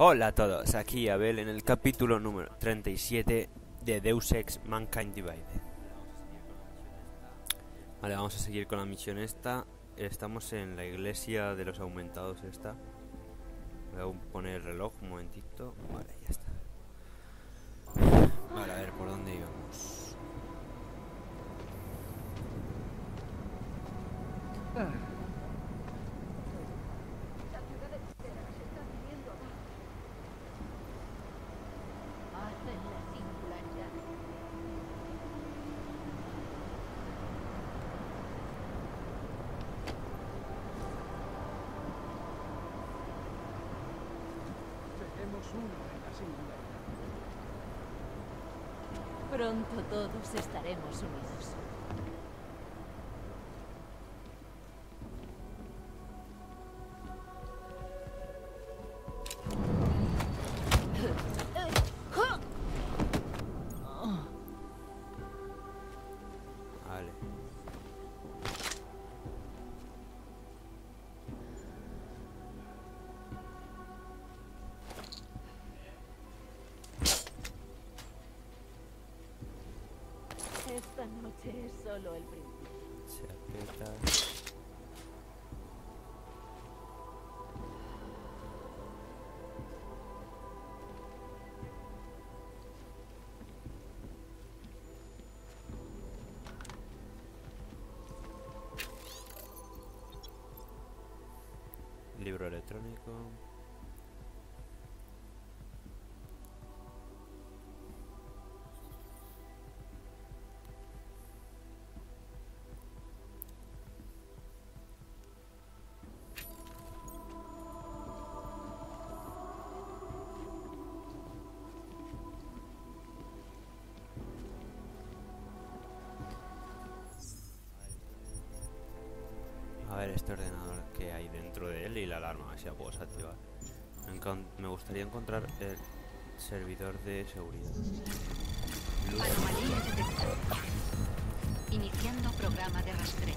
Hola a todos, aquí Abel en el capítulo número 37 de Deus Ex Mankind Divided. Vale, vamos a seguir con la misión esta. Estamos en la iglesia de los aumentados esta. Voy a poner el reloj un momentito. Vale, ya está. Vale, a ver, ¿por dónde íbamos? Pronto todos estaremos unidos. Vale. Esta noche es solo el principio. Chaqueta. Libro electrónico. A ver este ordenador que hay dentro de él y la alarma, a ver si la puedo desactivar. Me gustaría encontrar el servidor de seguridad. Anomalía detectada. Iniciando programa de rastreo.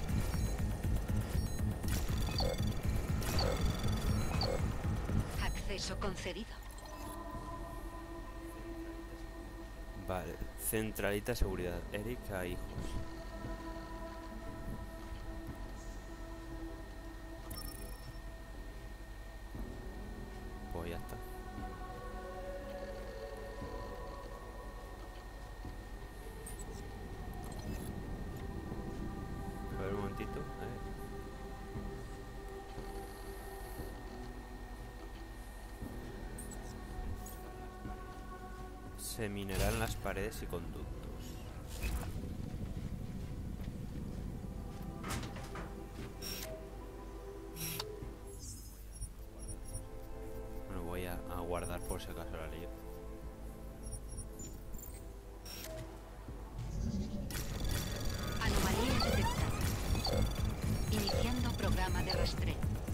Acceso concedido. Vale, centralita seguridad. Erika hijos. Pues ya está. A ver un momentito. A ver. Se minerarán las paredes y conductos. Bueno, voy a guardar por si acaso la lío. Anomalía detectada. Iniciando programa de rastreo.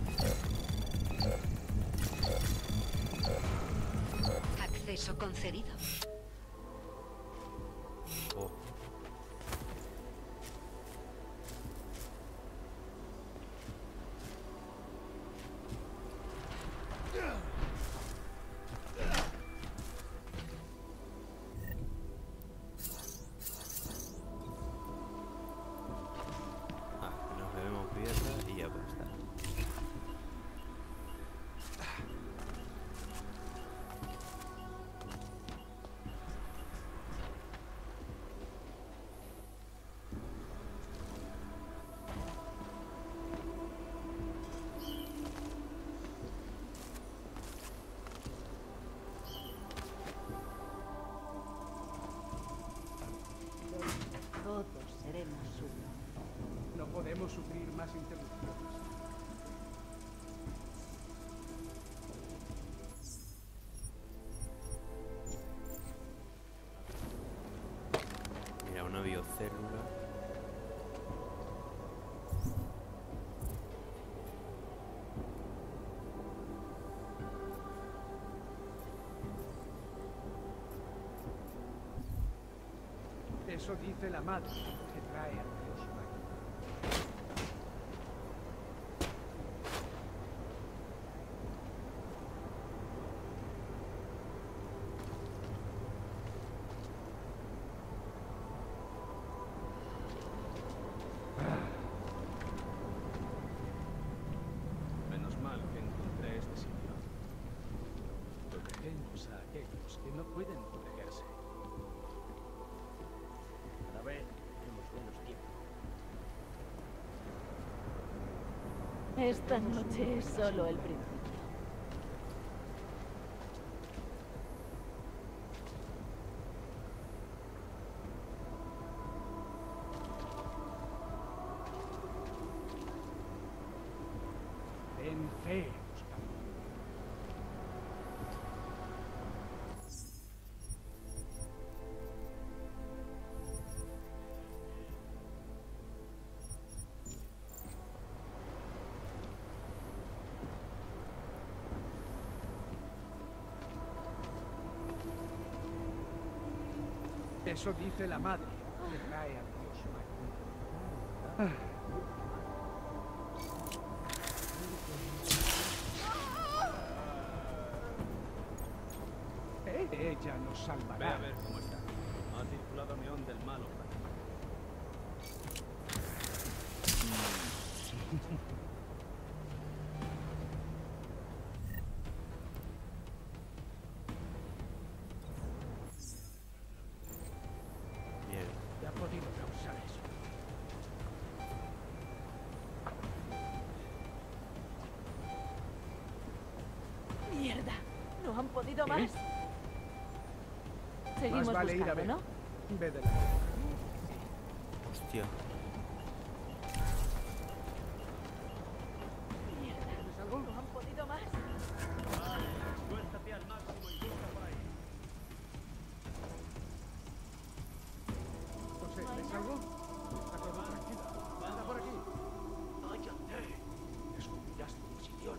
Acceso concedido. Oh. Nos bebemos birra y ya puede estar. Todos seremos uno. No podemos sufrir más interrupciones. Mira, una biocélula. Eso dice la madre que trae al dios Mike. que no pueden protegerse. Cada vez tenemos menos tiempo. Esta noche es solo el principio. Ten fe, Oscar. Eso dice la madre que trae al dios Magnus. Ella nos Ve salvará. a ver cómo está. Ha circulado neón del malo. Bien. ¿Qué ha podido causar eso? ¡Mierda! ¿No han podido ¿Qué? más? Seguimos Más vale ir a buscando, ver. ¿no? Ve de la... Hostia. ¡Mierda! ¿No han podido más? Suéltate al máximo y busca por ahí. José, ¿ves algo? Está todo tranquilo. Anda por aquí. ¡Cállate! Descubrirás tu posición.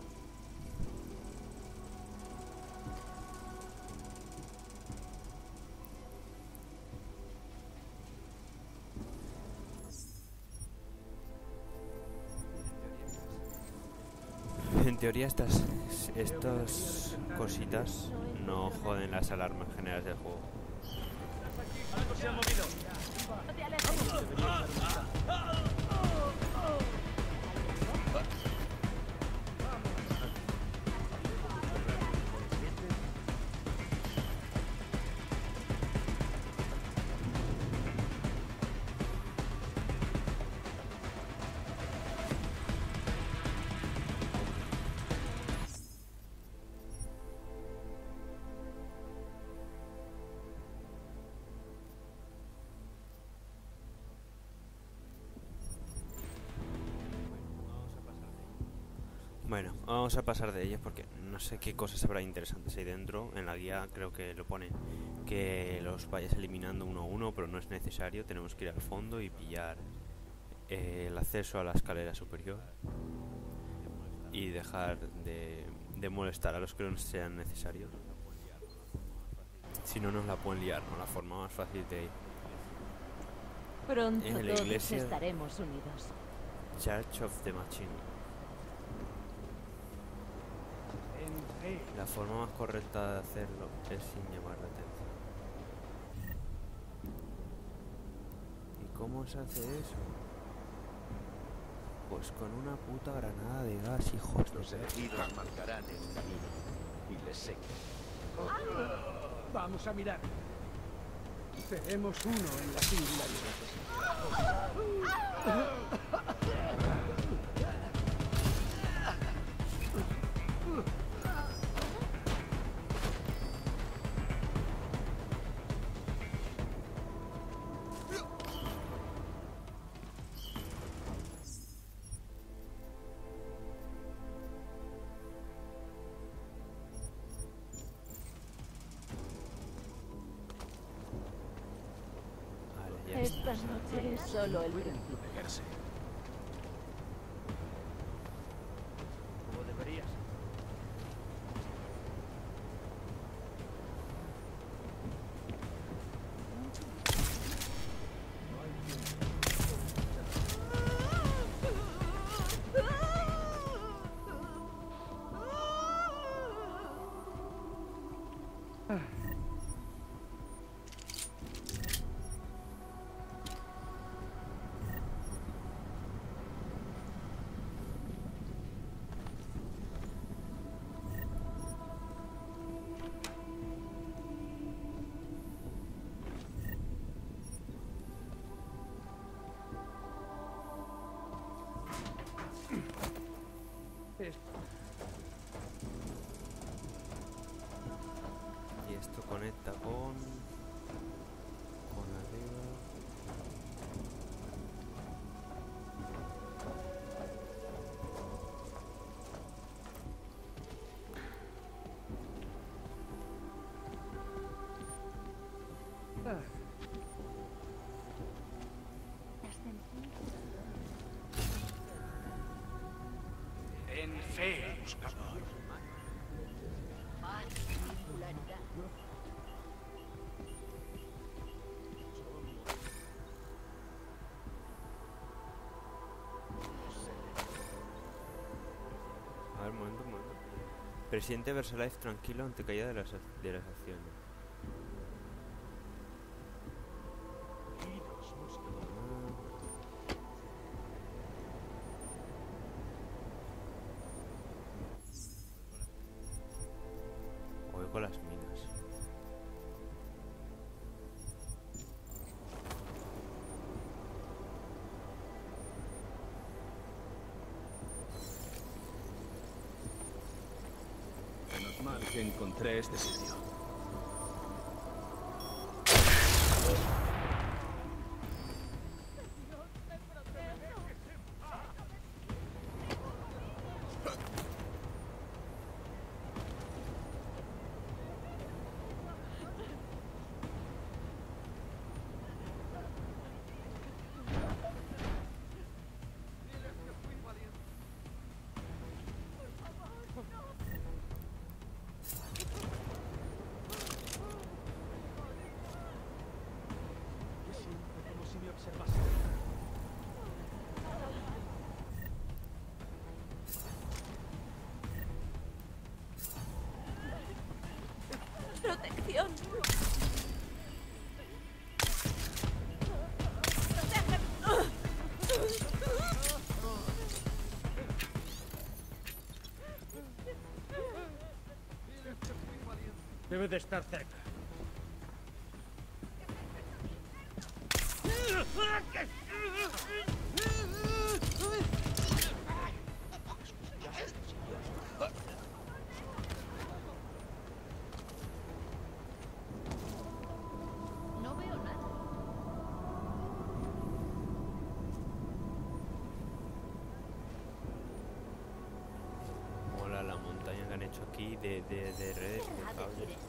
En teoría estas cositas no joden las alarmas generales del juego. ¡Algo se ha movido! ¡No te alejes! Bueno, vamos a pasar de ellas porque no sé qué cosas habrá interesantes ahí dentro. En la guía creo que lo pone que los vayas eliminando uno a uno, pero no es necesario. Tenemos que ir al fondo y pillar el acceso a la escalera superior y dejar de molestar a los que no sean necesarios. Si no, nos la pueden liar, ¿no? La forma más fácil de ir. Pronto En la todos iglesia- estaremos unidos. Church of the Machine. Ten fe. La forma más correcta de hacerlo es sin llamar la atención. ¿Y cómo se hace eso? Pues con una puta granada de gas, hijos de Los perra. elegidos marcarán el camino y les seguirán. Vamos a mirar. Seremos uno en la singularidad. Vale, ya Esta noche es solo el Pueden principio. protegerse. Como deberías. conecta con arriba. Ah, En fe, buscador. Más singularidad. A ver, un momento, un momento. Presidente Versalife tranquilo ante caída de las acciones. Oigo las minas. Menos mal que encontré este sitio. Como si me observase. ¡Protección! Debe de estar cerca. No veo nada. Mola la montaña que han hecho aquí de redes de ¿Querrá decir cables. esto?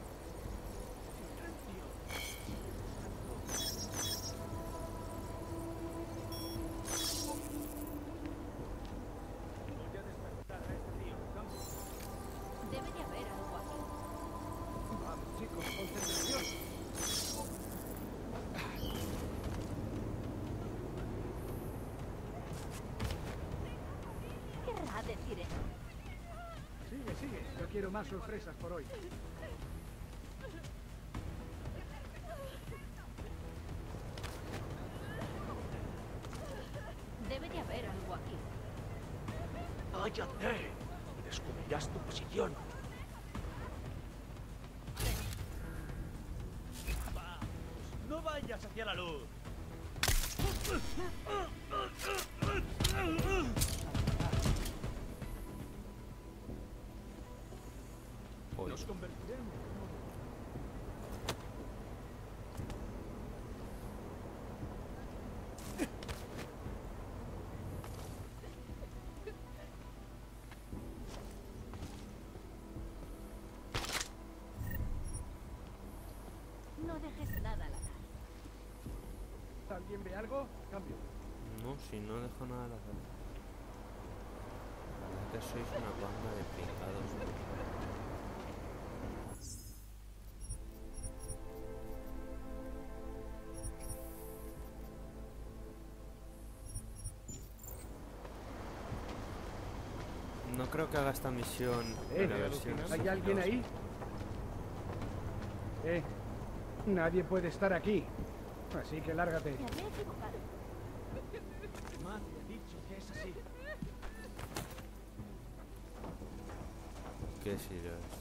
Voy a despertar a este tío. Vamos. Debe de haber algo aquí. vamos, chicos, concentración. ¿Qué querrá decir esto? Sigue, sigue. Yo quiero más sorpresas por hoy. Debe de haber algo aquí. ¡Cállate! Descubrirás tu posición. ¡Vamos! ¡No vayas hacia la luz! Oye, Nos convertiremos. No dejes nada al azar. ¿Alguien ve algo? Cambio. no, si no dejo nada al azar. La verdad que sois una banda de pringados. No creo que haga esta misión en la versión. ¿Hay alguien ahí? Nadie puede estar aquí. Así que lárgate. Me había equivocado. Madre ha dicho que es así. ¿Qué sirve esto?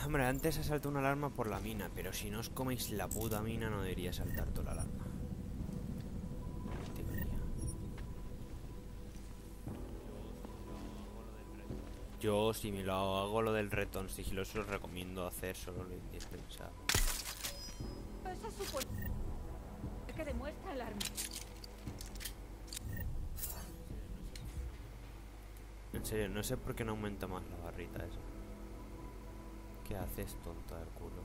Hombre, antes ha saltado una alarma por la mina, pero si no os coméis la puta mina no debería saltar toda la alarma. Teoría. Yo, si me lo hago lo del retorno sigiloso, os recomiendo hacer solo lo indispensable. Eso supone que demuestra el arma. En serio, no sé por qué no aumenta más la barrita esa. ¿Qué haces, tonta del culo?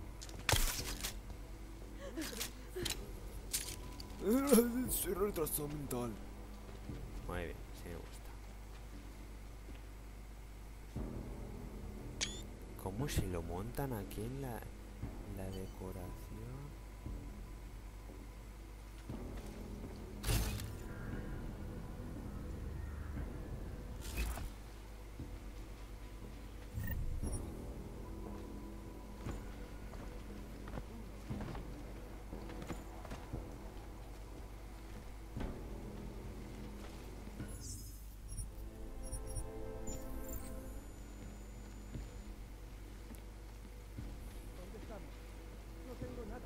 Soy retrasado mental. Muy bien, sí me gusta. ¿Cómo se lo montan aquí en la decoración? ¿Dónde estamos? No tengo nada.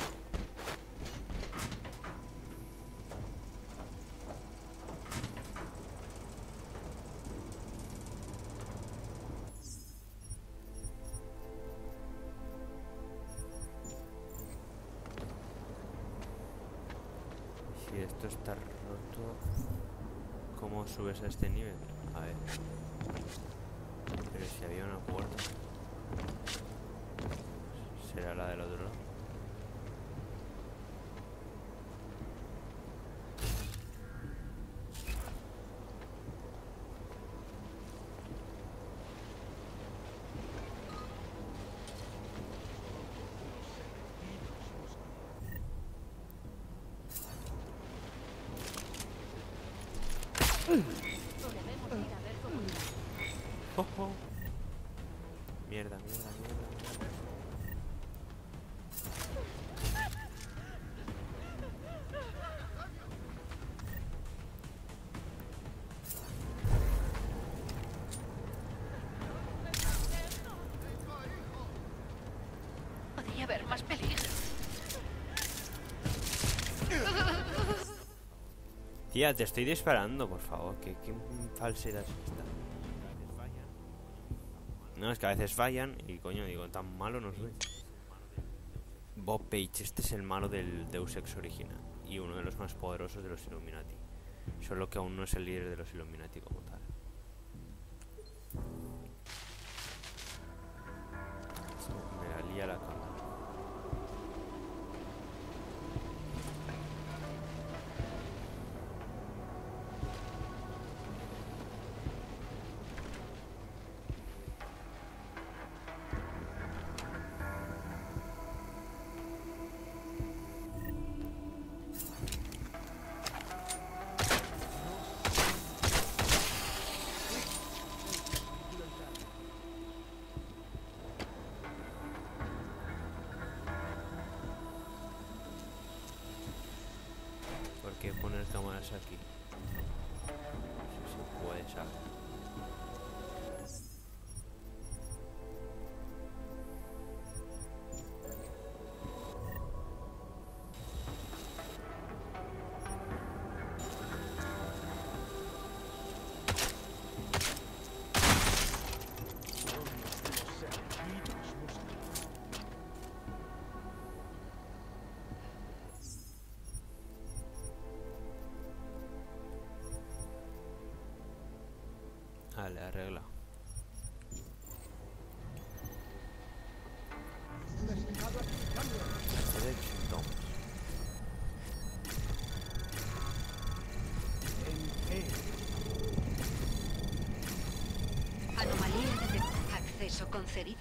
Si esto está roto, ¿cómo subes a este nivel? A ver. Pero si había una puerta. ¿Será la del otro lado? Debemos ir a ver cómo está. ¡Oh, oh! Mierda, mierda, mierda. Podría haber más peligro. Tía, te estoy disparando, por favor. ¿Qué falsedad es esta? No, es que a veces fallan y coño, digo, tan malo no soy. Bob Page, este es el malo del Deus Ex original y uno de los más poderosos de los Illuminati. Solo que aún no es el líder de los Illuminati como tal. Me la lía la cámara. ¿Por qué poner cámaras aquí? Si se puede saber. Vale, arregla. Derecho, toma. Anomalía detectada. Acceso concedido.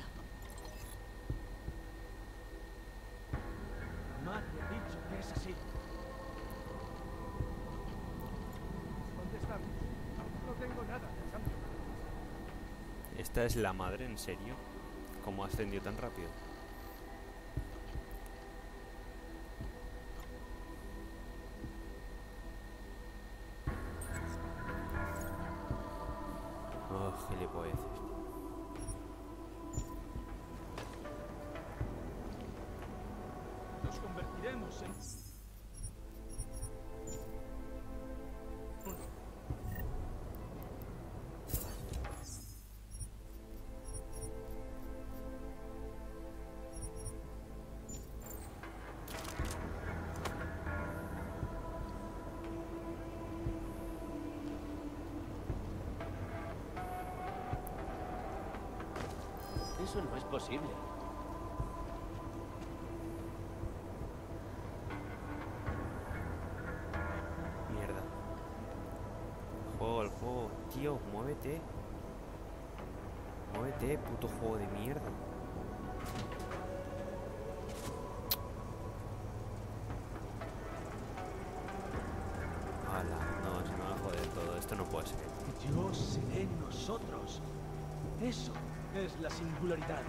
Madre ha dicho que es así. ¿Dónde estamos? No tengo nada. Cambio. ¿Esta es la madre, en serio? ¿Cómo ascendió tan rápido? Oh, gilipolleces. Nos convertiremos en... Eso no es posible. Mierda. Juego, el juego. Tío, muévete. Muévete, puto juego de mierda. Hala, no, se me va a joder todo. Esto no puede ser. Yo seré nosotros. Eso es la singularidad.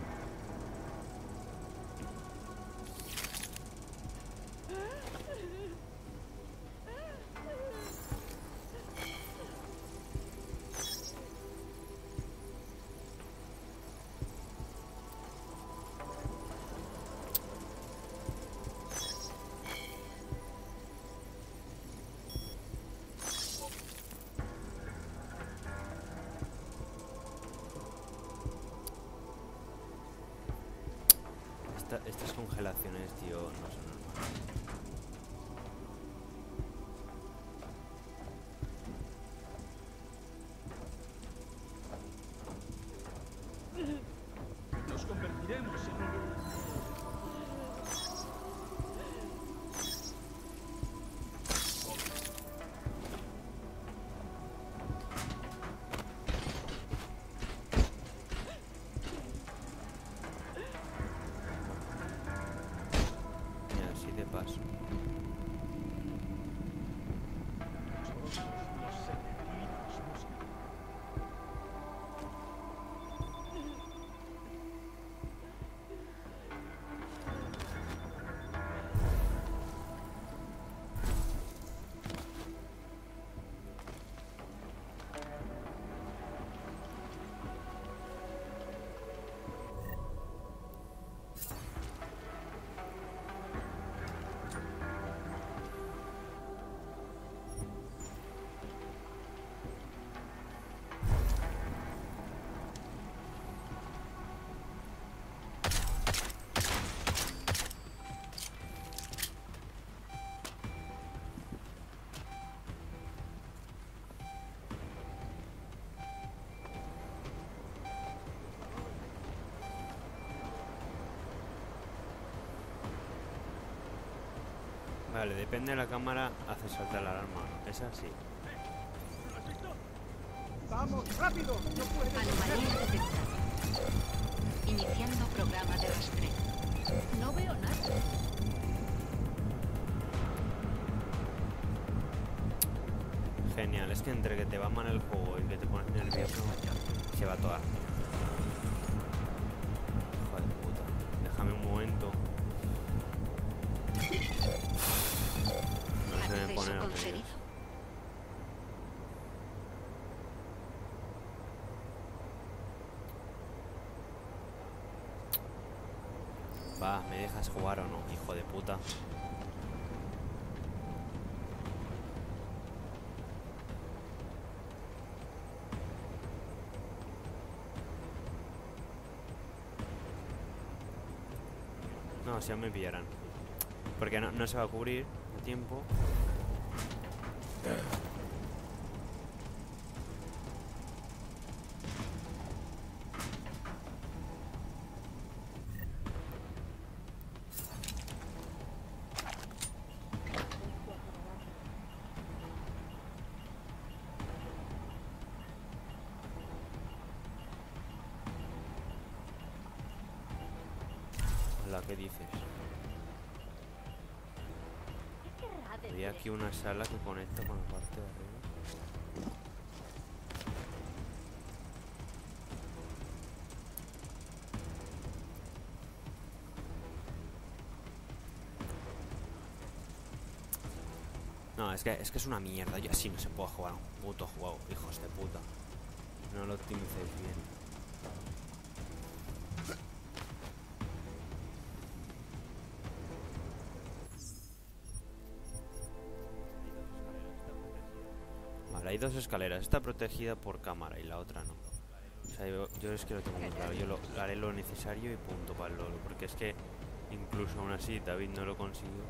Estas congelaciones, tío, no son normales. Nos convertiremos en un... Mira, así de paso. Los serpentinos buscan. Vale, depende de la cámara, hace saltar la alarma. Es así. ¡Vamos, rápido! ¡No puedes! Anomalía detectada. Iniciando programa de rastreo. No veo nada. Genial, es que entre que te va mal el juego y que te pones nervioso, se va toda la mierda. Hijo de puta. Déjame un momento. No se me pone Acceso nervioso. concedido. Va, ¿me dejas jugar o no, hijo de puta? No, si ya me pillarán. Porque no se va a cubrir a tiempo. Hola, ¿qué dices? ¿Qué querrá decir Había aquí una sala que conecta con la parte de arriba. No, es que es una mierda. Y así no se puede jugar a un puto juego, hijos de puta. No lo optimicéis bien. hay dos escaleras. Esta protegida por cámara y la otra no. O sea, yo es que lo tengo muy claro. Yo haré lo necesario y punto para el loro. Porque es que incluso aún así David no lo consiguió.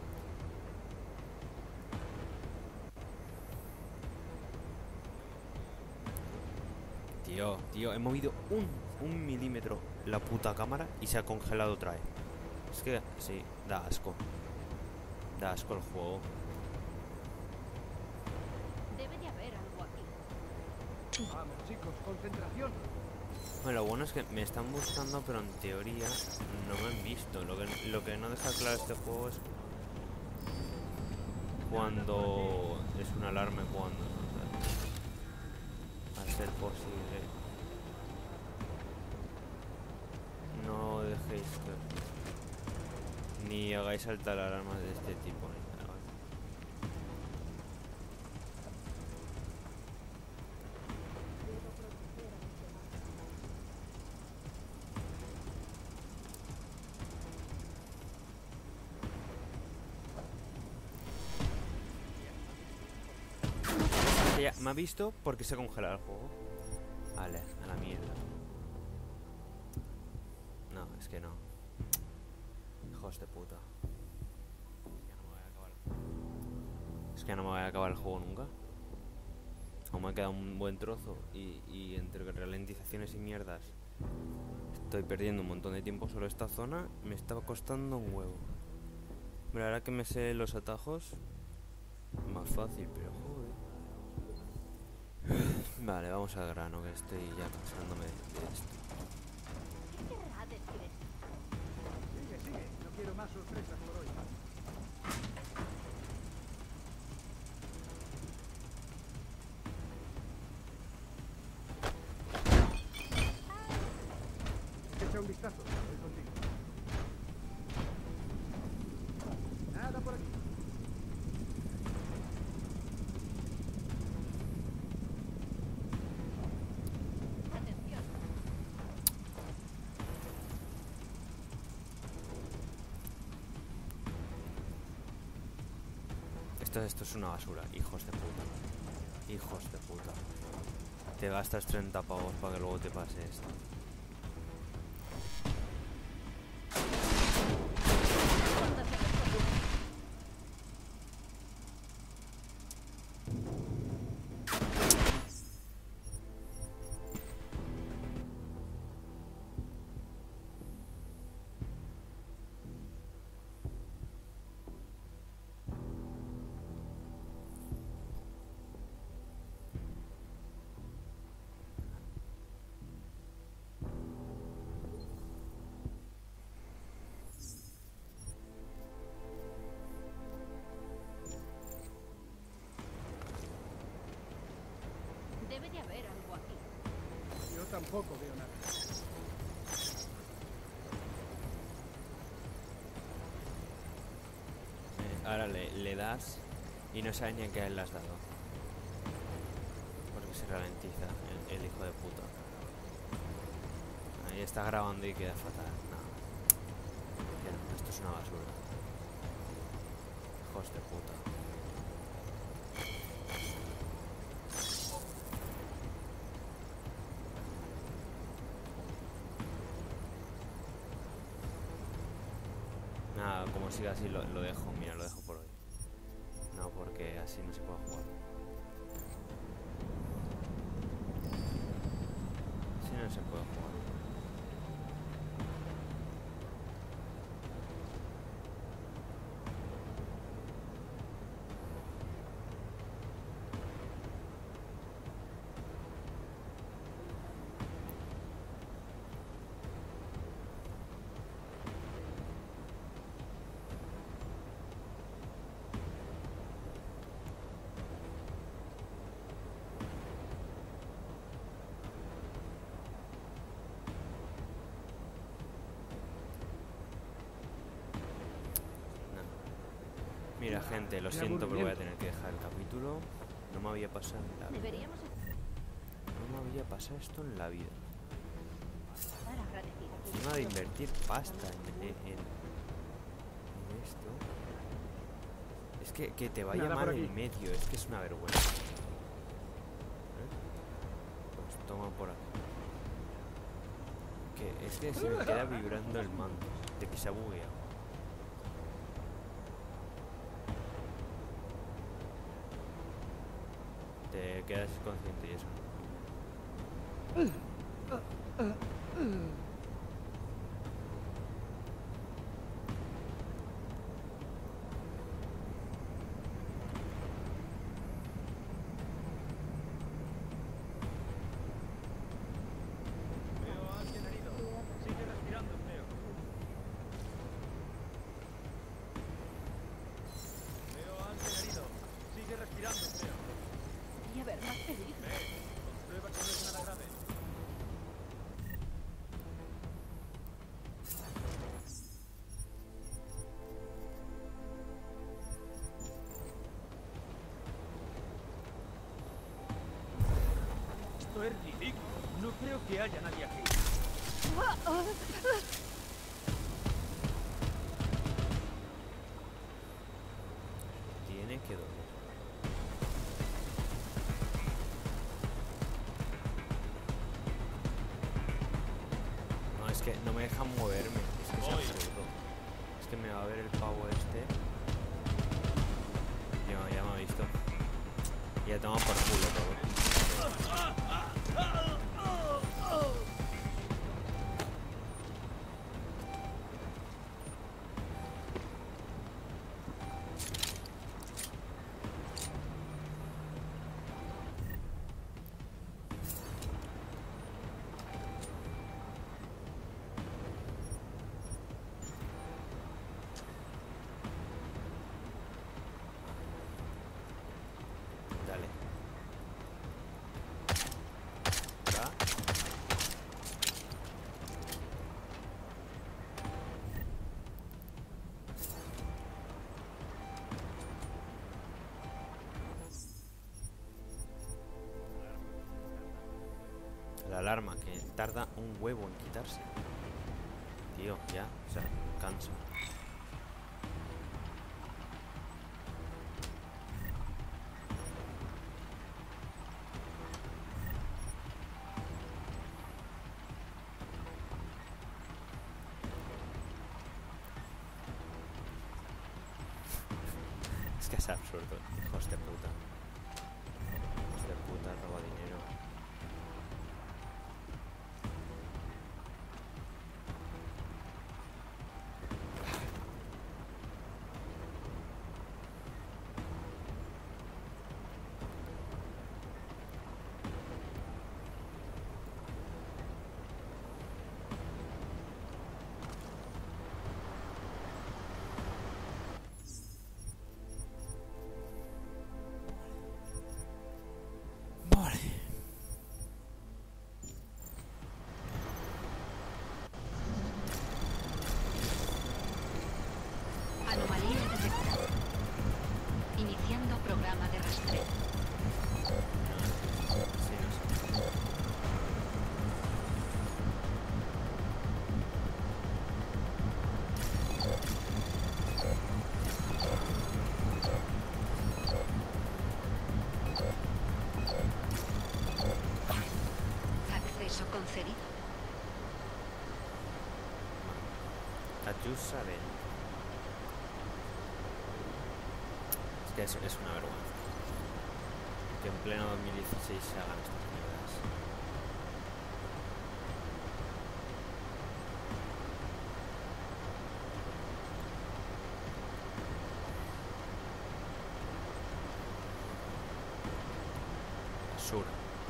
Tío, he movido un milímetro la puta cámara y se ha congelado otra vez. Es que sí, da asco. Da asco el juego. Debe de haber algo aquí. Vamos, chicos, concentración. Bueno, lo bueno es que me están buscando, pero en teoría no me han visto. Lo que no deja claro este juego es cuando es un alarme, cuando no. Al ser posible, no dejéis que ni hagáis saltar alarmas de este tipo ni nada, ¿vale? Ya, me ha visto porque se ha congelado el juego. Vale, a la mierda. No, es que no. Hijos de puta. Ya no me voy a acabar. Es que no me voy a acabar el juego nunca. Aún me queda un buen trozo. Y entre ralentizaciones y mierdas estoy perdiendo un montón de tiempo solo esta zona. Me estaba costando un huevo. Pero ahora que me sé los atajos, más fácil, pero joder. Vale, vamos al grano, que estoy ya cansándome de esto. ¿Qué querrá decir esto? Sigue, no quiero más sorpresas por hoy. Echa un vistazo, voy contigo. Nada por aquí. Atención. Esto es una basura, hijos de puta. Hijos de puta. Te gastas 30 pavos para que luego te pase esto. ¿Cuándo se responde? Debe de haber algo aquí. Yo tampoco veo nada. Ahora le das y no sabes ni a qué le has dado. Porque se ralentiza el hijo de puta. Ahí está grabando y queda fatal. No. Que no, esto es una basura. Hijos de puta. Nada, como siga así lo dejo, mira, lo dejo por hoy. No, porque así no se puede jugar. Así no se puede jugar. Mira, gente, lo siento, pero voy a tener que dejar el capítulo. No me había pasado en la vida. Deberíamos No me había pasado esto en la vida. estar agradecidos. Encima de invertir pasta en esto. Es que te vaya Nada mal por en aquí. medio, es que es una vergüenza. toma por aquí. Que es que se me queda vibrando el mando. De que se ha bugueado. Te quedas consciente y eso. Veo a alguien herido. Sigue respirando, creo. Veo a alguien herido. Sigue respirando, creo. Debería haber más heridos. Comprueba que no es nada grave. Esto es ridículo. No creo que haya nadie aquí. Tiene que doler. No, es que no me deja moverme. Es que es Voy. absurdo. Es que me va a ver el pavo este. Ya me ha visto. Y ya toma por culo todo. Dale. ¿Va? La alarma, que tarda un huevo en quitarse. Tío, ya, o sea, cansa. Es que es absurdo, hijos de puta. Hijos de puta, roba dinero. Vale. Anomalía detectada. Iniciando programa de rastreo. Sí, no sé. Acceso concedido. Ayusa de... Es que es una vergüenza. Que en pleno 2016 se hagan estas mierdas. Basura.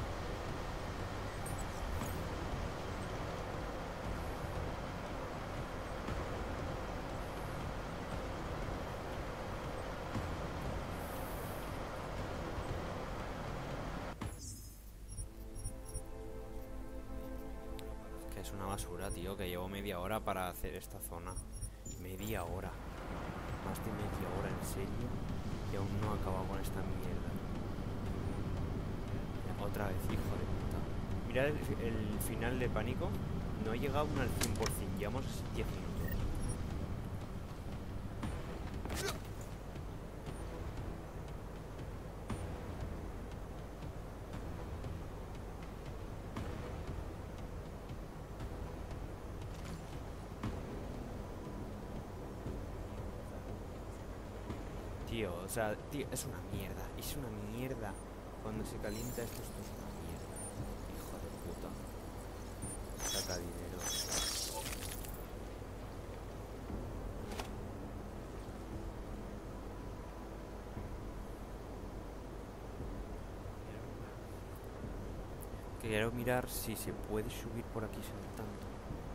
Que es una basura, tío, que llevo media hora para hacer esta zona. Media hora. Más de media hora, en serio. Y aún no he acabado con esta mierda. Otra vez, hijo de puta. Mira el final de Pánico. No he llegado aún al 100%. Llevamos 10 minutos. Tío, o sea, tío, es una mierda. Es una mierda. Cuando se calienta esto es una mierda. Hijo de puta. Saca dinero. Quiero mirar si se puede subir por aquí saltando.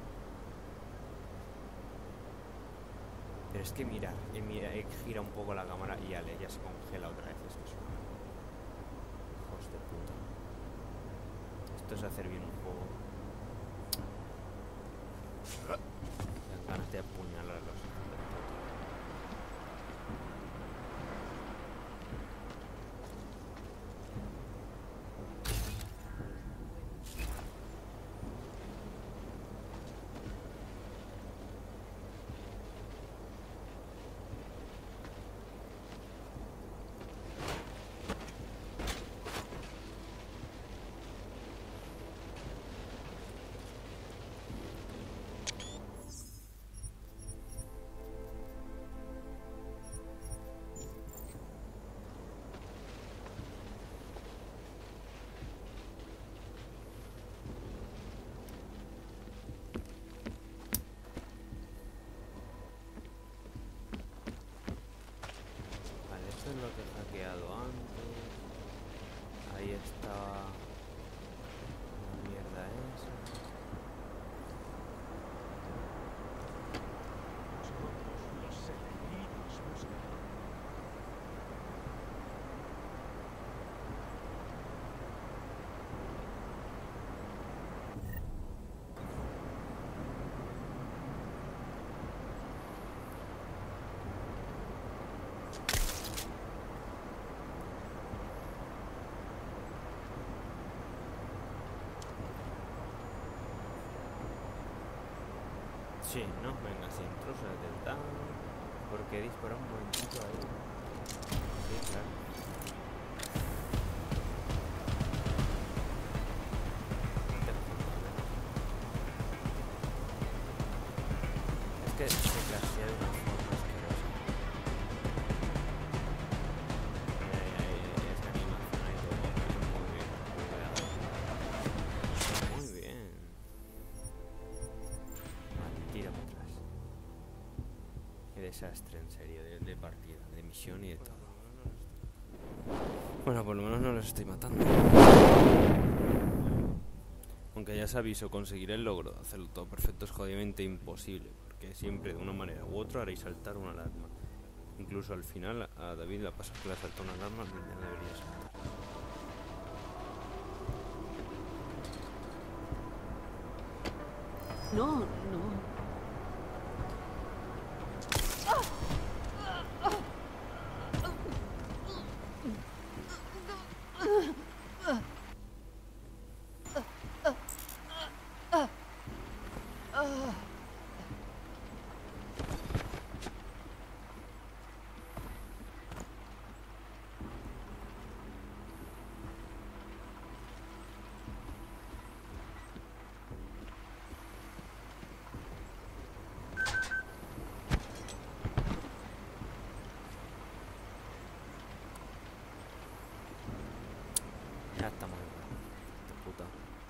Pero es que mira, gira un poco la cámara y ya se congela otra vez. Es que son hijos de puta. Esto es hacer bien un juego. Dan ganas de apuñalar a los hijos de puta. Esto es lo que he hackeado antes. Ahí está la mierda esa. Nosotros, los elegidos, buscan. Sí, ¿no? Venga, sin trozos del tanque. Porque dispara un momentito ahí. Sí, claro. Es que se clasea de una forma asquerosa. Esa animación ahí todo muy bien. Muy bien. Vale, tira para atrás. Qué desastre, en serio, de partida, de misión y de todo. Bueno, por lo menos no los estoy matando. Aunque ya os aviso, conseguir el logro de hacerlo todo perfecto es jodidamente imposible, porque siempre de una manera u otra haréis saltar una alarma. Incluso al final a David le pasa que le saltó una alarma, no debería saltar. No, no. Ya está muy bien, de puta.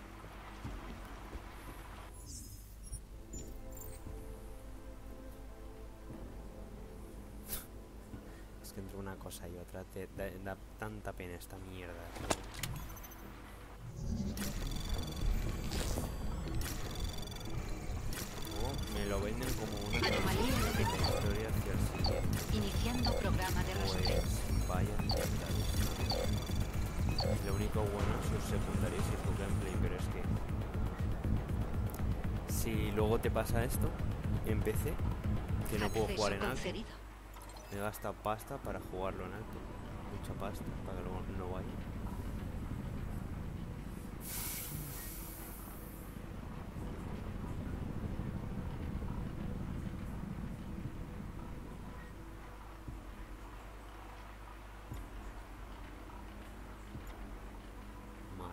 Es que entre una cosa y otra te da tanta pena esta mierda, tío. Me lo venden como una Anomalía de detectada. historia hacia el siguiente. Iniciando programa de rastreo. Pues vaya mierda. Lo único bueno es sus secundarios y su gameplay, pero es que si luego te pasa esto en PC, que no puedo Acceso jugar en alto, concedido. me gasta pasta para jugarlo en alto, mucha pasta para que luego no vaya. Mal.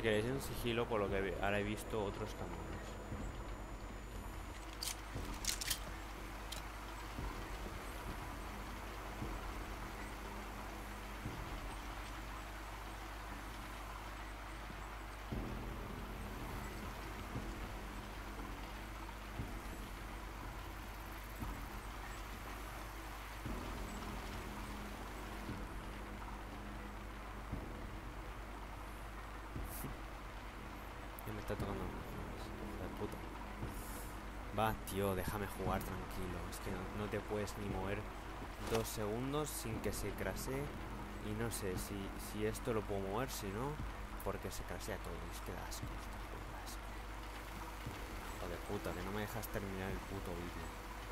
queréis en sigilo, por lo que ahora he visto otros caminos. Ya me está tocando. Hijo de puta. Va, tío, déjame jugar tranquilo. Es que no te puedes ni mover 2 segundos sin que se crasee. Y no sé si esto lo puedo mover, si no, porque se crasea todo. Es que da asco este juego, da asco. Hijo de puta, que no me dejas terminar el puto vídeo.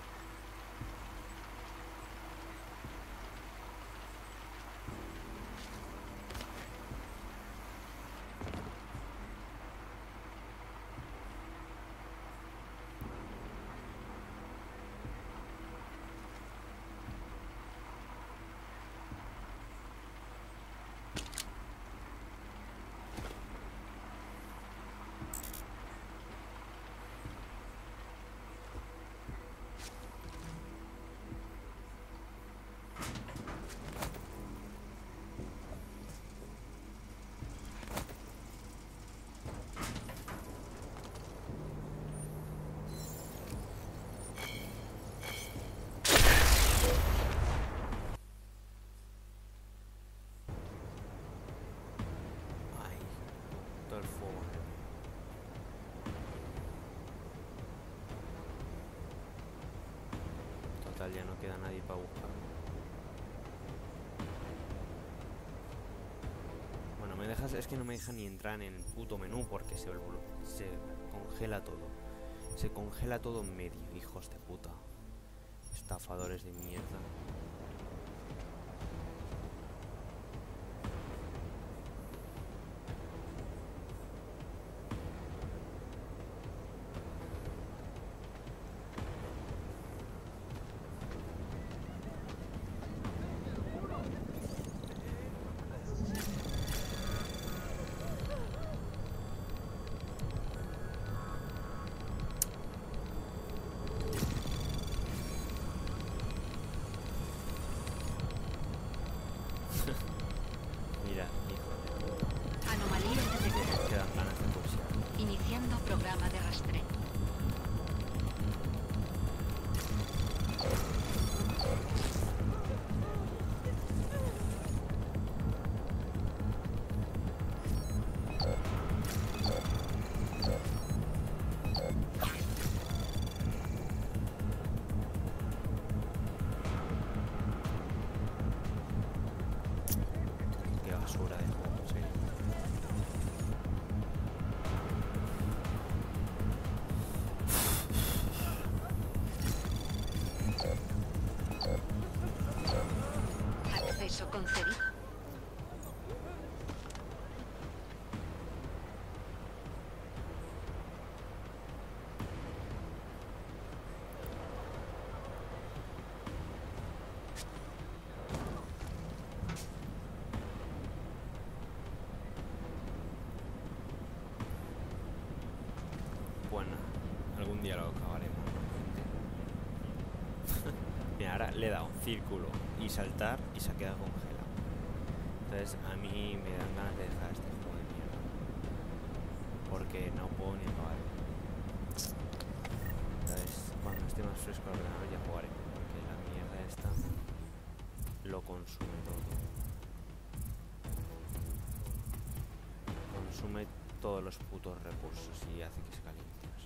Ay, todo el fuego. Total, ya no queda nadie para buscar. Bueno, me dejas, es que no me deja ni entrar en el puto menú porque se congela todo. Se congela todo en medio, hijos de puta. Estafadores de mierda. Mira, hijo de puta. Anomalía detectada. Quedan ganas de pulsar. Iniciando programa de rastreo. Qué basura de juego, en serio. Acceso concedido. Bueno, algún día lo acabaremos. Mira, ahora le he dado círculo y saltar y se ha quedado congelado. Entonces a mí me dan ganas de dejar este juego de mierda. Porque no puedo ni acabar. Entonces cuando esté más fresco el ordenador ya jugaré. Porque la mierda esta lo consume todo. Consume todos los putos recursos y hace que se caliente. No sé.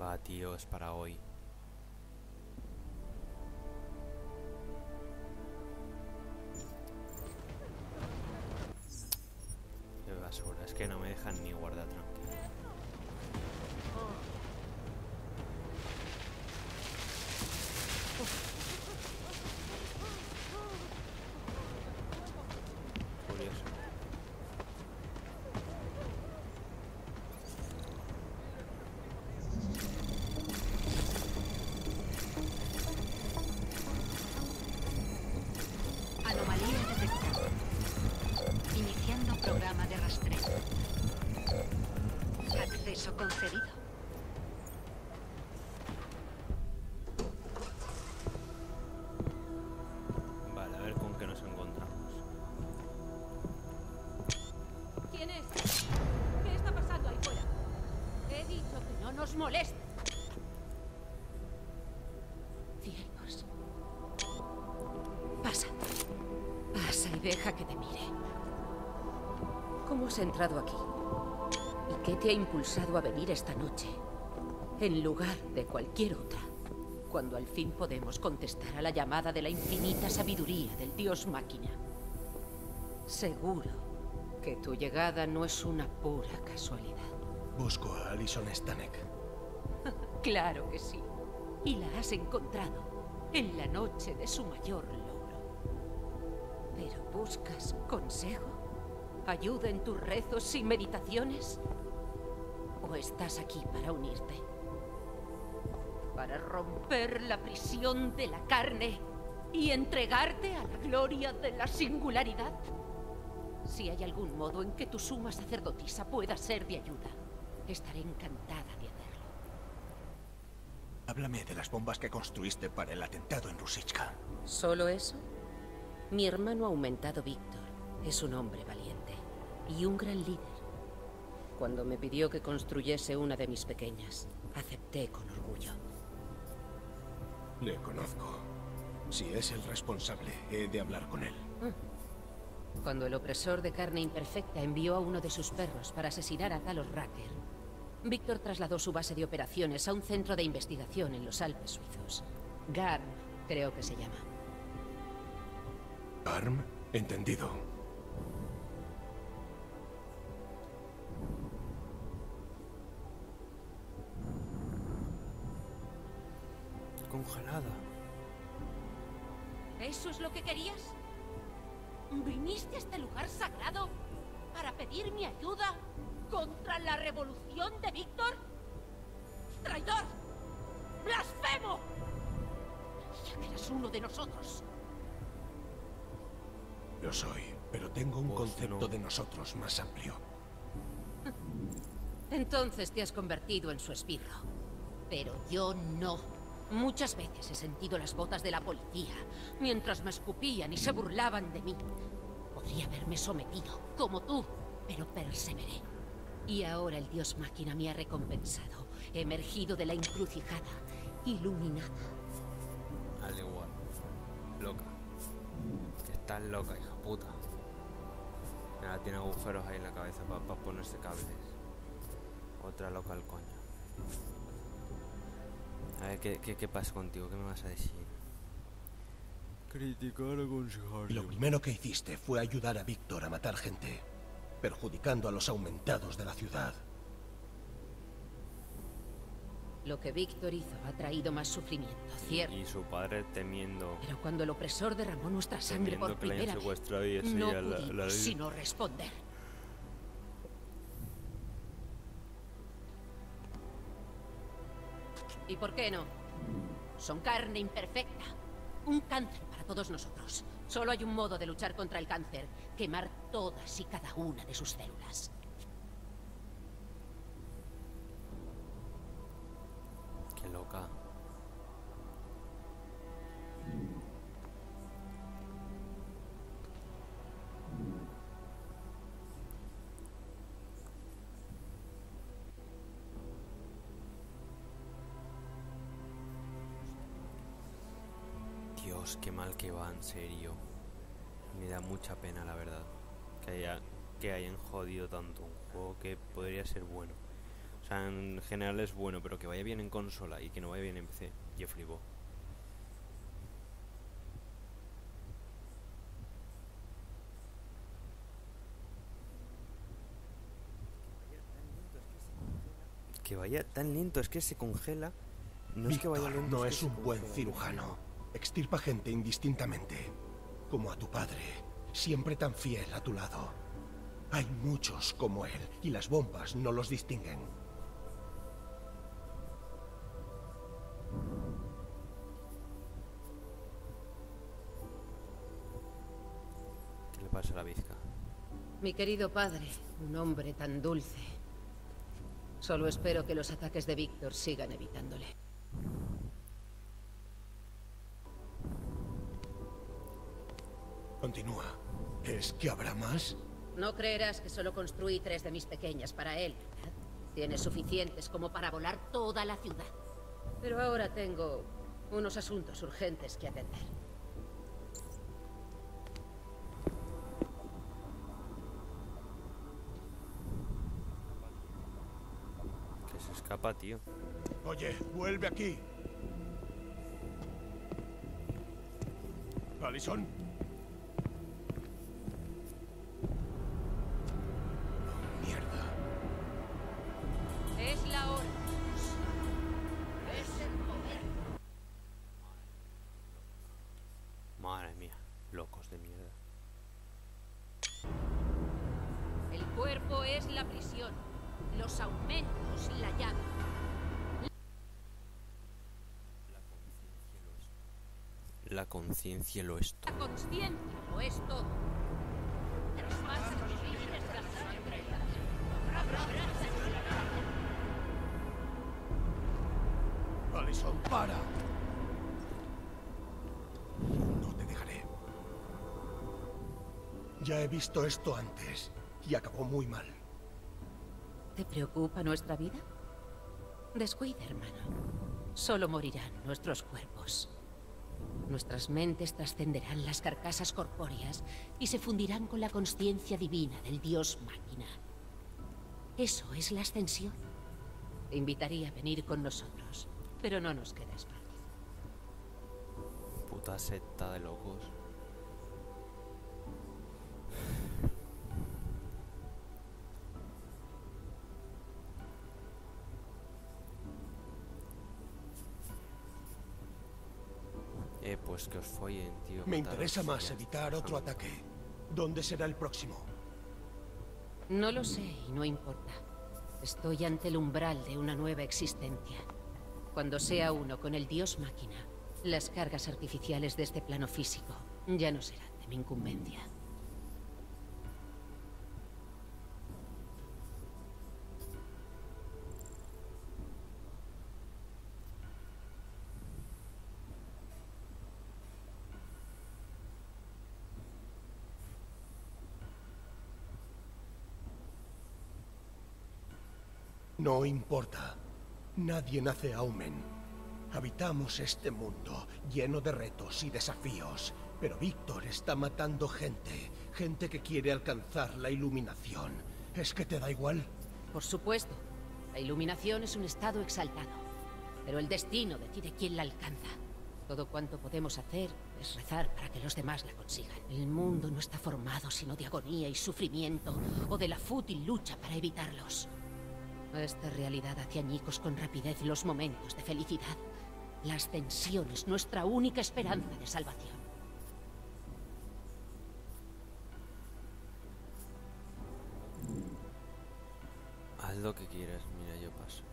Va, tío, es para hoy. Qué basura, es que no me dejan ni guardar tranquilo. Curioso. Anomalía detectada. Iniciando programa de rastreo. Acceso concedido. Vale, a ver con qué nos encontramos. ¿Quién es? ¿Qué está pasando ahí fuera? He dicho que no nos moleste. Cielos. Pasa. Pasa y deja que te mire. ¿Cómo has entrado aquí? ¿Y qué te ha impulsado a venir esta noche? En lugar de cualquier otra. Cuando al fin podemos contestar a la llamada de la infinita sabiduría del dios máquina. Seguro que tu llegada no es una pura casualidad. Busco a Alison Stanek. Claro que sí. Y la has encontrado en la noche de su mayor logro. ¿Pero buscas consejo? ¿Ayuda en tus rezos y meditaciones? ¿O estás aquí para unirte? ¿Para romper la prisión de la carne y entregarte a la gloria de la singularidad? Si hay algún modo en que tu suma sacerdotisa pueda ser de ayuda, estaré encantada de hacerlo. Háblame de las bombas que construiste para el atentado en Rusichka. ¿Solo eso? Mi hermano aumentado Víctor es un hombre valiente y un gran líder. Cuando me pidió que construyese una de mis pequeñas, acepté con orgullo. Le conozco. Si es el responsable, he de hablar con él. Cuando el opresor de carne imperfecta envió a uno de sus perros para asesinar a Talos Racker, Víctor trasladó su base de operaciones a un centro de investigación en los Alpes suizos. GARM, creo que se llama. ¿Arm? Entendido. Congelada. ¿Eso es lo que querías? ¿Viniste a este lugar sagrado para pedir mi ayuda contra la revolución de Víctor? ¡Traidor! ¡Blasfemo! Ya que eres uno de nosotros. Lo soy, pero tengo un Pues concepto no. de nosotros más amplio. Entonces te has convertido en su esbirro. Pero yo no. Muchas veces he sentido las botas de la policía mientras me escupían y se burlaban de mí. Podría haberme sometido, como tú, pero perseveré. Y ahora el dios máquina me ha recompensado. He emergido de la encrucijada, iluminada. Al igual. Loca. Estás loca, hija puta. Ahora tiene agujeros ahí en la cabeza para ponerse cables. Otra loca al coño. A ver, ¿qué pasa contigo? ¿Qué me vas a decir? Criticar, aconsejar. Lo primero que hiciste fue ayudar a Víctor a matar gente, perjudicando a los aumentados de la ciudad. Lo que Víctor hizo ha traído más sufrimiento, cierto. Y su padre temiendo. Pero cuando el opresor derramó nuestra sangre por Temiendo que la hayan primera vez, secuestrado y ese no ya la pudimos sino responder. ¿Y por qué no? Son carne imperfecta. Un cáncer para todos nosotros. Solo hay un modo de luchar contra el cáncer. Quemar todas y cada una de sus células. Qué loca. Dios, qué mal que va, en serio. Me da mucha pena, la verdad, que hayan jodido tanto un juego que podría ser bueno. O sea, en general es bueno, pero que vaya bien en consola y que no vaya bien en PC, yo flipo. Que vaya tan lento, es que se congela. No es que vaya Víctor lento, no es es que se un buen congela. cirujano. Extirpa gente indistintamente. Como a tu padre, siempre tan fiel a tu lado. Hay muchos como él, y las bombas no los distinguen. ¿Qué le pasa a la bizca? Mi querido padre, un hombre tan dulce. Solo espero que los ataques de Víctor sigan evitándole. Continúa. ¿Es que habrá más? No creerás que solo construí 3 de mis pequeñas para él, ¿verdad? Tiene suficientes como para volar toda la ciudad. Pero ahora tengo unos asuntos urgentes que atender. Que se escapa, tío. Oye, vuelve aquí. Allison. Oh, mierda. Es la hora. Es el poder. Madre mía, locos de mierda. El cuerpo es la prisión. Los aumentos la llave. La conciencia lo es todo. La conciencia lo es todo. Traspasan los límites de la sangre. Allison, para. No te dejaré. Ya he visto esto antes y acabó muy mal. ¿Te preocupa nuestra vida? Descuida, hermano. Solo morirán nuestros cuerpos. Nuestras mentes trascenderán las carcasas corpóreas y se fundirán con la conciencia divina del dios máquina. Eso es la ascensión. Te invitaría a venir con nosotros, pero no nos queda espacio. Puta secta de locos. Pues que os follen, tío. Me mataros interesa y más ya evitar está. otro ataque. ¿Dónde será el próximo? No lo sé y no importa. Estoy ante el umbral de una nueva existencia. Cuando sea uno con el dios máquina, las cargas artificiales de este plano físico ya no serán de mi incumbencia. No importa. Nadie nace Aumen. Habitamos este mundo lleno de retos y desafíos. Pero Víctor está matando gente. Gente que quiere alcanzar la iluminación. ¿Es que te da igual? Por supuesto, la iluminación es un estado exaltado. Pero el destino decide quién la alcanza. Todo cuanto podemos hacer es rezar para que los demás la consigan. El mundo no está formado sino de agonía y sufrimiento, o de la fútil lucha para evitarlos. Esta realidad hace añicos con rapidez los momentos de felicidad. La ascensión es nuestra única esperanza de salvación. Haz lo que quieras, mira, yo paso.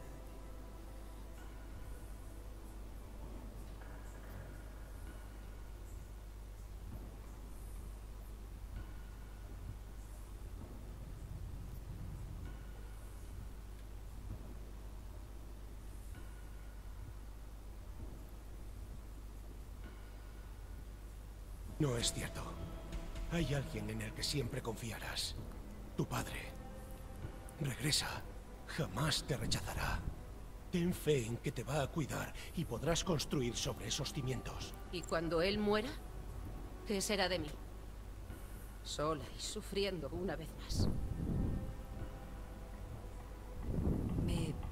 No es cierto. Hay alguien en el que siempre confiarás. Tu padre. Regresa. Jamás te rechazará. Ten fe en que te va a cuidar y podrás construir sobre esos cimientos. ¿Y cuando él muera? ¿Qué será de mí? Sola y sufriendo una vez más. Me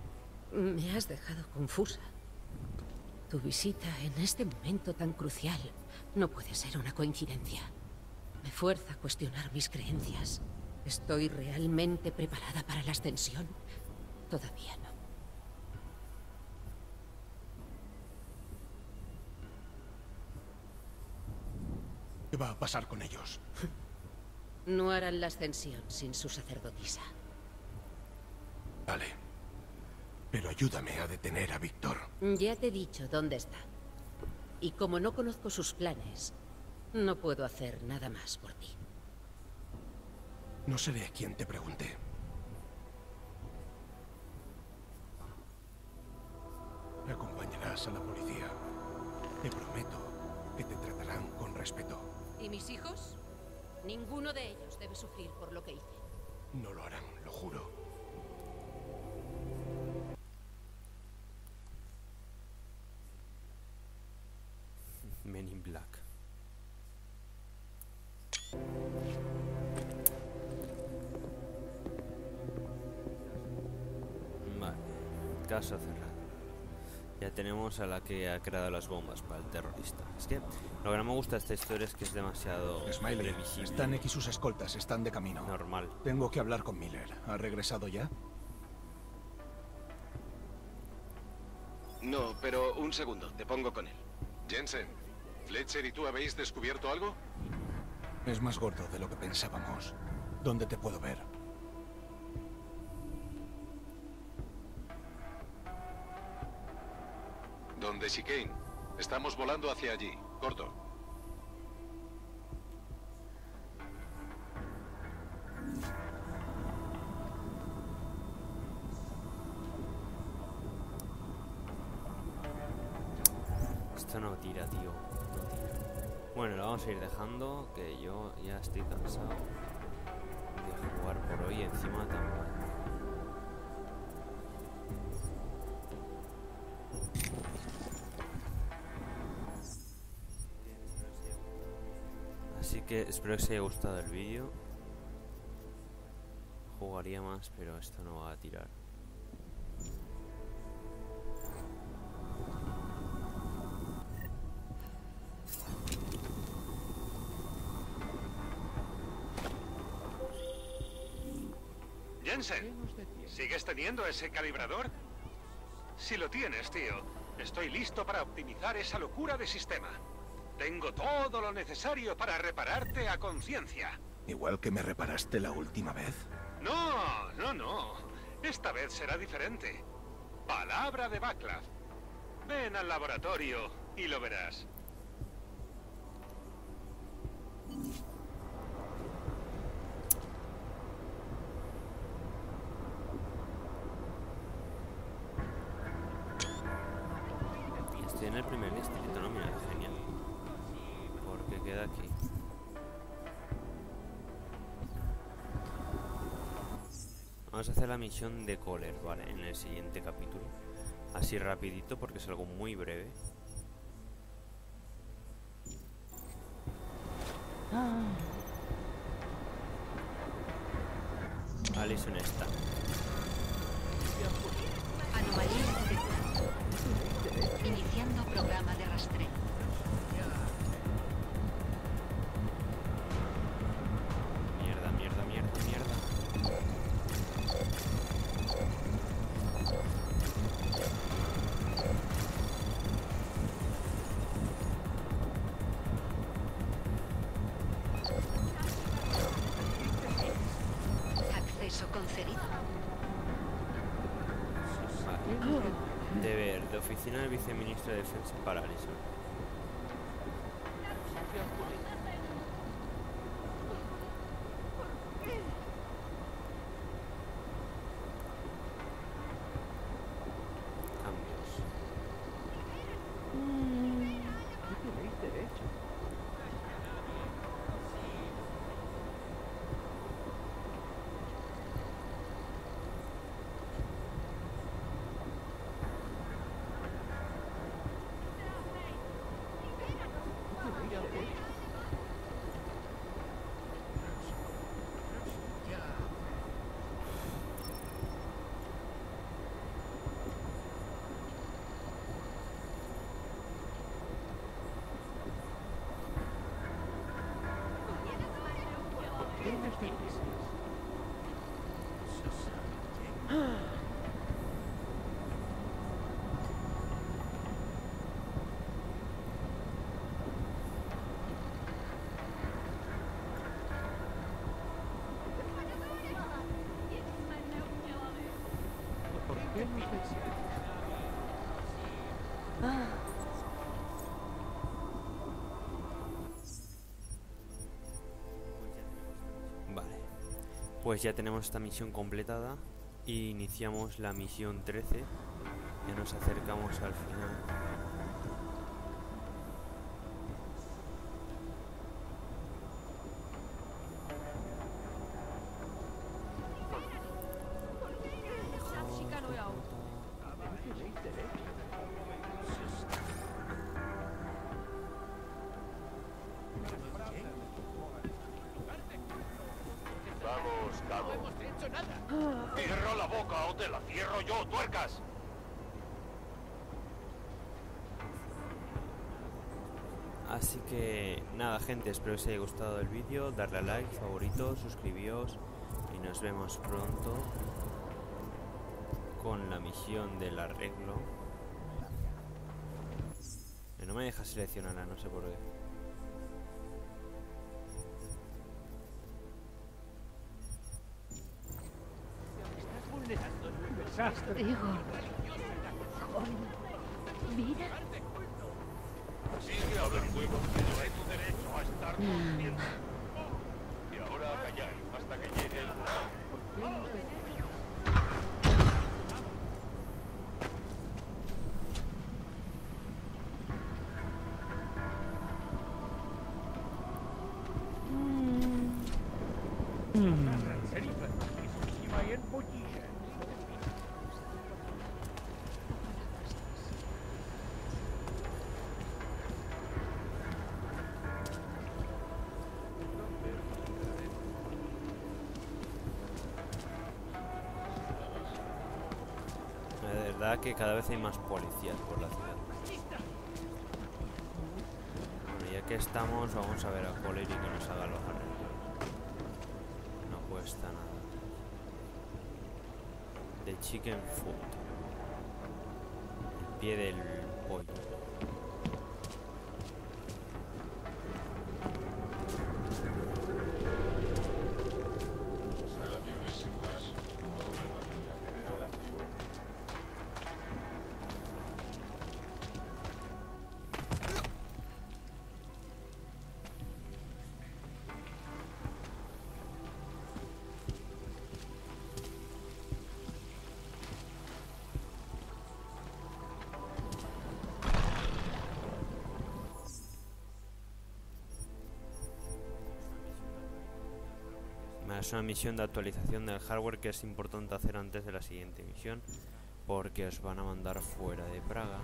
Me has dejado confusa. Tu visita en este momento tan crucial no puede ser una coincidencia. Me fuerza a cuestionar mis creencias. ¿Estoy realmente preparada para la ascensión? Todavía no. ¿Qué va a pasar con ellos? No harán la ascensión sin su sacerdotisa. Vale. Pero ayúdame a detener a Víctor. Ya te he dicho dónde está. Y como no conozco sus planes, no puedo hacer nada más por ti. No seré quien te pregunte. Me acompañarás a la policía. Te prometo que te tratarán con respeto. ¿Y mis hijos? Ninguno de ellos debe sufrir por lo que hice. No lo harán, lo juro. Men in Black. Vale, caso cerrado. Ya tenemos a la que ha creado las bombas para el terrorista. Es que lo que no me gusta de esta historia es que es demasiado Smiley, previsible. Stanek y sus escoltas están de camino. Normal. Tengo que hablar con Miller. ¿Ha regresado ya? No, pero un segundo, te pongo con él. Jensen, ¿Fletcher y tú habéis descubierto algo? Es más gordo de lo que pensábamos. ¿Dónde te puedo ver? Donde Chicane. Estamos volando hacia allí. Corto. Esto no tira, tío. No tira. Bueno, lo vamos a ir dejando, que yo ya estoy cansado de jugar por hoy encima tan mal. Así que espero que os haya gustado el vídeo. Jugaría más, pero esto no va a tirar. Jensen, ¿sigues teniendo ese calibrador? Si lo tienes, tío, estoy listo para optimizar esa locura de sistema. Tengo todo lo necesario para repararte a conciencia. Igual que me reparaste la última vez. No, no, no. Esta vez será diferente. Palabra de Václav. Ven al laboratorio y lo verás. Estoy en el primer distrito, ¿no? Mira, genial. Porque queda aquí. Vamos a hacer la misión de Kohler, ¿vale? En el siguiente capítulo. Así rapidito porque es algo muy breve. Alison está. Anomalía detectada. Iniciando programa de rastreo. Mierda, mierda, mierda, mierda. Acceso concedido. Vale. Deber de oficina del viceministro de Defensa para Alison. Cambios. Tenéis derecho. misterios. ¿Por qué no pensé? Vale, pues ya tenemos esta misión completada y iniciamos la misión 13. Ya nos acercamos al final. Vamos, Cabo. No hemos hecho nada. Cierra la boca o te la cierro yo, tuercas. Así que nada, gente, espero que os haya gustado el vídeo, darle a like, favorito, suscribíos y nos vemos pronto con la misión del arreglo. No me deja seleccionarla, no sé por qué. Estás vulnerando un desastre. Igor. Joven. Mira. Sigue hablando, es tu derecho a estar consciente. Y ahora a callar hasta que llegue el... De verdad que cada vez hay más policías por la ciudad. Bueno, ya que estamos, vamos a ver a Colery que nos haga los arreglos. No cuesta nada. The chicken foot. El pie del pollo. Es una misión de actualización del hardware que es importante hacer antes de la siguiente misión, porque os van a mandar fuera de Praga.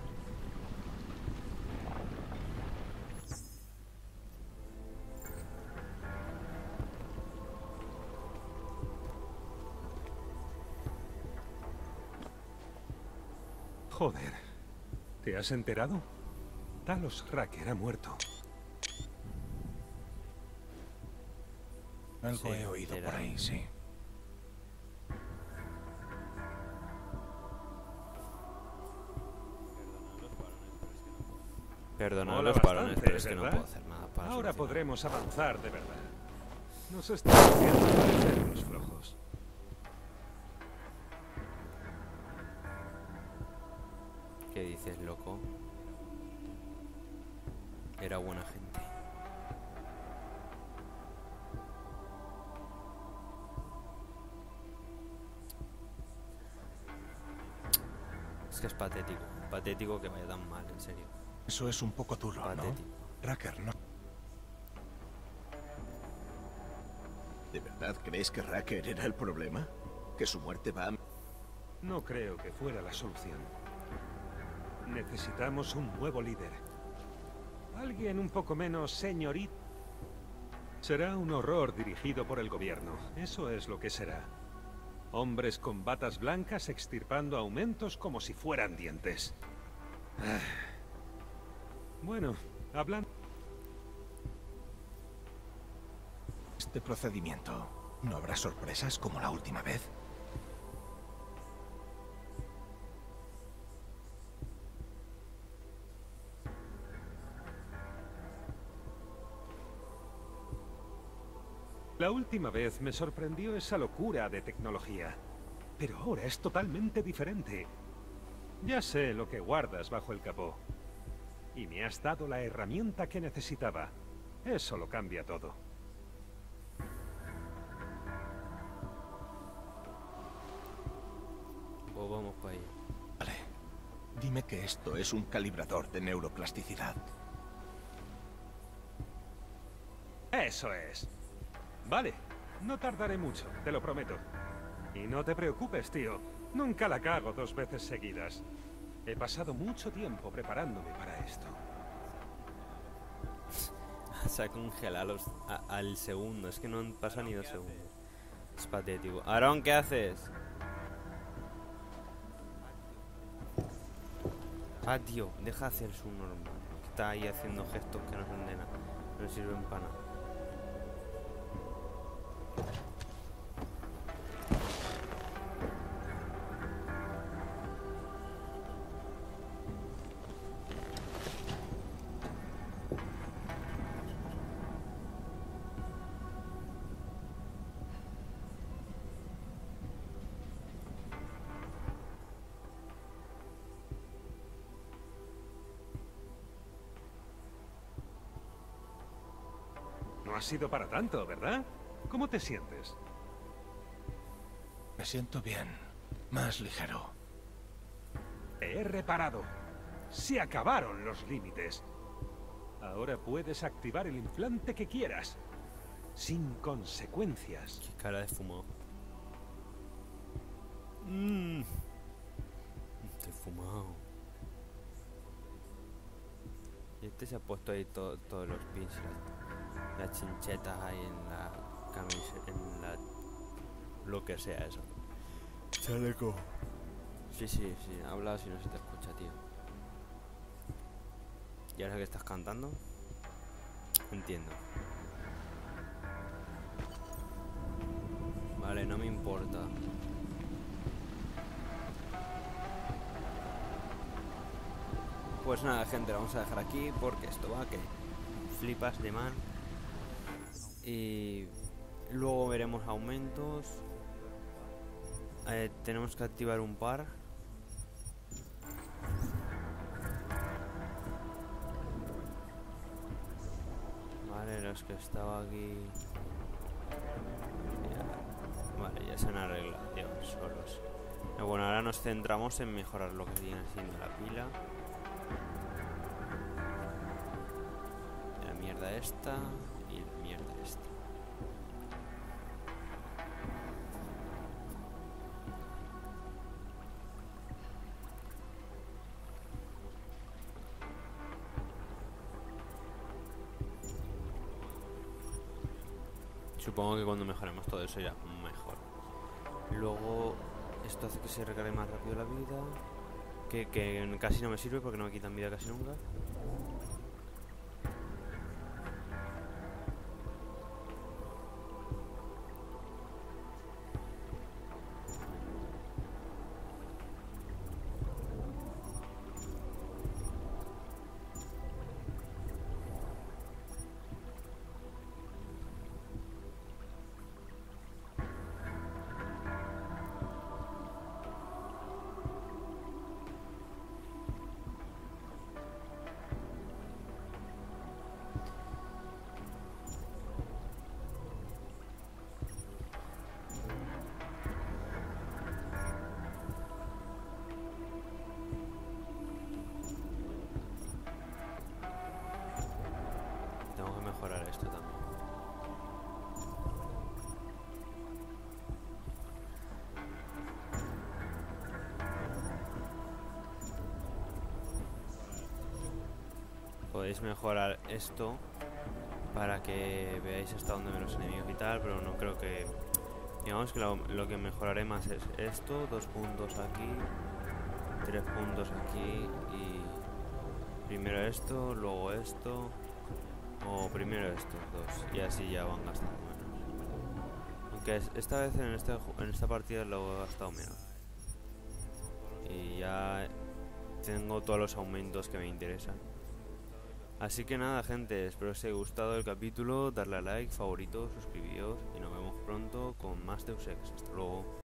Joder, ¿te has enterado? Talos Racker ha muerto. Algo he oído por ahí, sí. Perdonad los parones, pero es que no puedo hacer nada para Ahora solucionar. podremos avanzar de verdad. Nos están haciendo parecer los flojos. ¿Qué dices, loco? Era buena gente. Es que es patético. Patético que vaya tan mal, en serio. Eso es un poco duro, Patético. ¿no? Racker no... ¿De verdad crees que Racker era el problema? ¿Que su muerte va a... No creo que fuera la solución. Necesitamos un nuevo líder. Alguien un poco menos señorito. Será un horror dirigido por el gobierno. Eso es lo que será. Hombres con batas blancas extirpando aumentos como si fueran dientes. Bueno, hablan... Este procedimiento ¿No habrá sorpresas como la última vez? La última vez me sorprendió esa locura de tecnología. Pero ahora es totalmente diferente. Ya sé lo que guardas bajo el capó. Y me has dado la herramienta que necesitaba. Eso lo cambia todo. Pues vamos para allá. Vale. Dime que esto es un calibrador de neuroplasticidad. Eso es. Vale, no tardaré mucho, te lo prometo. Y no te preocupes, tío. Nunca la cago 2 veces seguidas. He pasado mucho tiempo preparándome para esto. Se ha congelado al segundo. Es que no han pasado ni 2 segundos. Es patético. Aaron, ¿qué haces? Ah, tío, deja hacer su normal. Está ahí haciendo gestos que no son de nada. No sirven para nada. No ha sido para tanto, ¿verdad? ¿Cómo te sientes? Me siento bien. Más ligero. Te he reparado. Se acabaron los límites. Ahora puedes activar el implante que quieras. Sin consecuencias. Qué cara de fumado. Estoy fumado. Y este se ha puesto ahí todos los pins y las chinchetas ahí en la camiseta, en la... lo que sea eso. Chaleco. Sí, habla si no se te escucha, tío. ¿Y ahora que estás cantando? Entiendo. Vale, no me importa. Pues nada, gente, lo vamos a dejar aquí porque esto va que flipas de man. Y luego veremos aumentos. Tenemos que activar un par. Vale, los que estaba aquí. Vale, ya se han arreglado, tío, solos. Bueno, ahora nos centramos en mejorar lo que viene siendo la pila. La mierda esta y la mierda esta. Supongo que cuando mejoremos todo eso ya mejor. Luego esto hace que se recargue más rápido la vida, que casi no me sirve porque no me quitan vida casi nunca. Mejorar esto también. Podéis mejorar esto para que veáis hasta dónde ven los enemigos y tal, pero no creo que... Digamos que lo que mejoraré más es esto, 2 puntos aquí, 3 puntos aquí y... Primero esto, luego esto... O primero estos dos, y así ya van gastando menos. Aunque esta vez en esta partida lo he gastado menos. Y ya tengo todos los aumentos que me interesan. Así que nada, gente, espero que os haya gustado el capítulo, darle a like, favorito, suscribíos y nos vemos pronto con más Deus Ex. Hasta luego.